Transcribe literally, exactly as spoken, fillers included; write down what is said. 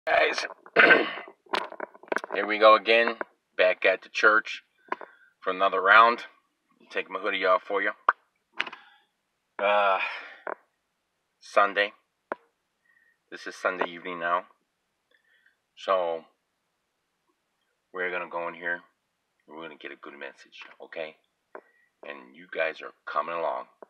Guys, here we go again, back at the church for another round. Take my hoodie off for you. Uh, Sunday. This is Sunday evening now. So, we're going to go in here. We're going to get a good message, okay? And you guys are coming along.